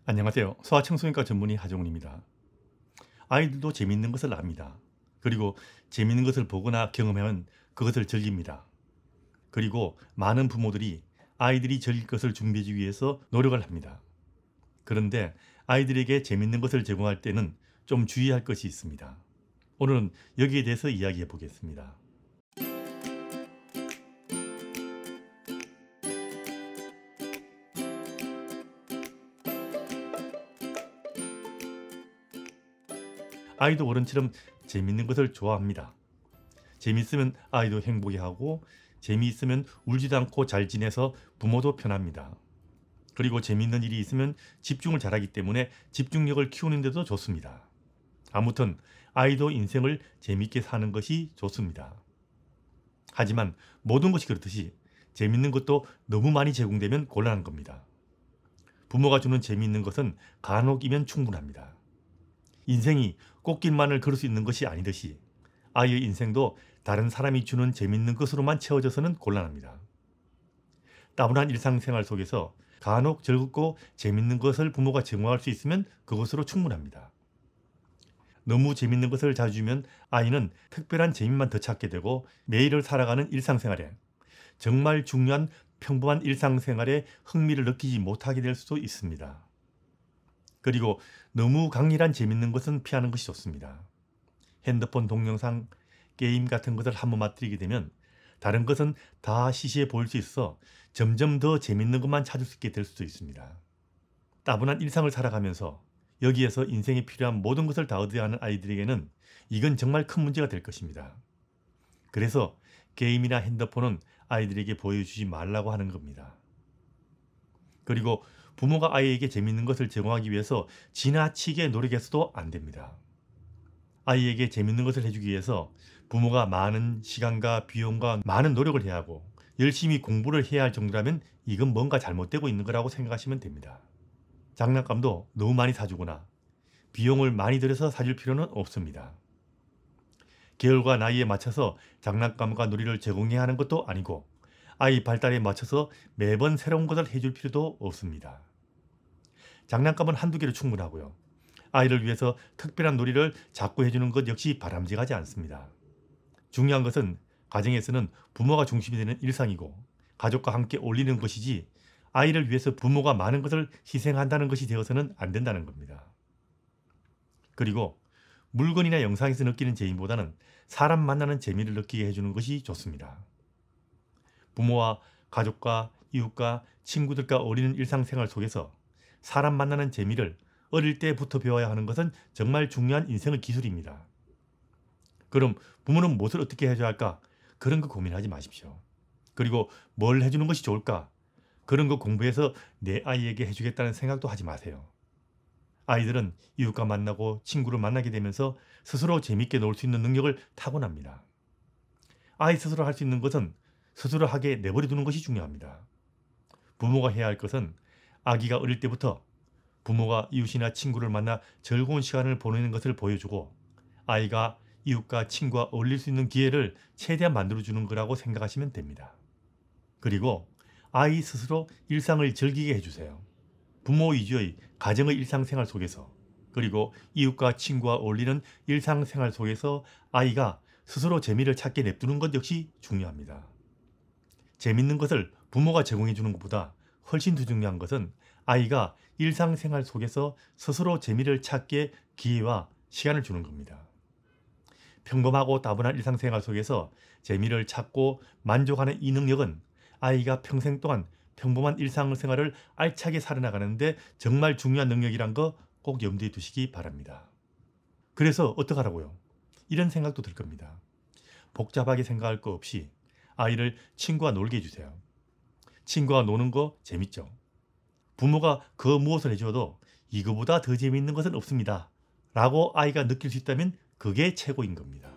안녕하세요. 소아청소년과 전문의 하정훈입니다. 아이들도 재미있는 것을 압니다. 그리고 재미있는 것을 보거나 경험하면 그것을 즐깁니다. 그리고 많은 부모들이 아이들이 즐길 것을 준비하기 위해서 노력을 합니다. 그런데 아이들에게 재미있는 것을 제공할 때는 좀 주의할 것이 있습니다. 오늘은 여기에 대해서 이야기해 보겠습니다. 아이도 어른처럼 재미있는 것을 좋아합니다. 재미있으면 아이도 행복해하고 재미있으면 울지도 않고 잘 지내서 부모도 편합니다. 그리고 재미있는 일이 있으면 집중을 잘하기 때문에 집중력을 키우는 데도 좋습니다. 아무튼 아이도 인생을 재미있게 사는 것이 좋습니다. 하지만 모든 것이 그렇듯이 재미있는 것도 너무 많이 제공되면 곤란한 겁니다. 부모가 주는 재미있는 것은 간혹이면 충분합니다. 인생이 꽃길만을 걸을 수 있는 것이 아니듯이 아이의 인생도 다른 사람이 주는 재미있는 것으로만 채워져서는 곤란합니다. 따분한 일상생활 속에서 간혹 즐겁고 재밌는 것을 부모가 제공할 수 있으면 그것으로 충분합니다. 너무 재밌는 것을 자주 주면 아이는 특별한 재미만 더 찾게 되고 매일을 살아가는 일상생활에 정말 중요한 평범한 일상생활에 흥미를 느끼지 못하게 될 수도 있습니다. 그리고 너무 강렬한 재밌는 것은 피하는 것이 좋습니다. 핸드폰 동영상, 게임 같은 것을 한번 맛들이게 되면 다른 것은 다 시시해 보일 수 있어 점점 더 재밌는 것만 찾을 수 있게 될 수도 있습니다. 따분한 일상을 살아가면서 여기에서 인생에 필요한 모든 것을 다 얻어야 하는 아이들에게는 이건 정말 큰 문제가 될 것입니다. 그래서 게임이나 핸드폰은 아이들에게 보여주지 말라고 하는 겁니다. 그리고 부모가 아이에게 재밌는 것을 제공하기 위해서 지나치게 노력해서도 안 됩니다. 아이에게 재밌는 것을 해주기 위해서 부모가 많은 시간과 비용과 많은 노력을 해야 하고 열심히 공부를 해야 할 정도라면 이건 뭔가 잘못되고 있는 거라고 생각하시면 됩니다. 장난감도 너무 많이 사주거나 비용을 많이 들여서 사줄 필요는 없습니다. 계열과 나이에 맞춰서 장난감과 놀이를 제공해야 하는 것도 아니고 아이 발달에 맞춰서 매번 새로운 것을 해줄 필요도 없습니다. 장난감은 한두 개로 충분하고요. 아이를 위해서 특별한 놀이를 자꾸 해주는 것 역시 바람직하지 않습니다. 중요한 것은 가정에서는 부모가 중심이 되는 일상이고 가족과 함께 어울리는 것이지 아이를 위해서 부모가 많은 것을 희생한다는 것이 되어서는 안 된다는 겁니다. 그리고 물건이나 영상에서 느끼는 재미보다는 사람 만나는 재미를 느끼게 해주는 것이 좋습니다. 부모와 가족과 이웃과 친구들과 어울리는 일상생활 속에서 사람 만나는 재미를 어릴 때부터 배워야 하는 것은 정말 중요한 인생의 기술입니다. 그럼 부모는 무엇을 어떻게 해줘야 할까? 그런 거 고민하지 마십시오. 그리고 뭘 해주는 것이 좋을까? 그런 거 공부해서 내 아이에게 해주겠다는 생각도 하지 마세요. 아이들은 이웃과 만나고 친구를 만나게 되면서 스스로 재밌게 놀 수 있는 능력을 타고납니다. 아이 스스로 할 수 있는 것은 스스로 하게 내버려 두는 것이 중요합니다. 부모가 해야 할 것은 아기가 어릴 때부터 부모가 이웃이나 친구를 만나 즐거운 시간을 보내는 것을 보여주고 아이가 이웃과 친구와 어울릴 수 있는 기회를 최대한 만들어주는 거라고 생각하시면 됩니다. 그리고 아이 스스로 일상을 즐기게 해주세요. 부모 위주의 가정의 일상생활 속에서 그리고 이웃과 친구와 어울리는 일상생활 속에서 아이가 스스로 재미를 찾게 냅두는 것 역시 중요합니다. 재밌는 것을 부모가 제공해 주는 것보다 훨씬 더 중요한 것은 아이가 일상생활 속에서 스스로 재미를 찾게 기회와 시간을 주는 겁니다. 평범하고 따분한 일상생활 속에서 재미를 찾고 만족하는 이 능력은 아이가 평생 동안 평범한 일상생활을 알차게 살아나가는데 정말 중요한 능력이란 거 꼭 염두에 두시기 바랍니다. 그래서 어떡하라고요? 이런 생각도 들 겁니다. 복잡하게 생각할 거 없이 아이를 친구와 놀게 해주세요. 친구와 노는 거 재밌죠? 부모가 그 무엇을 해줘도 이거보다 더 재미있는 것은 없습니다. 라고 아이가 느낄 수 있다면 그게 최고인 겁니다.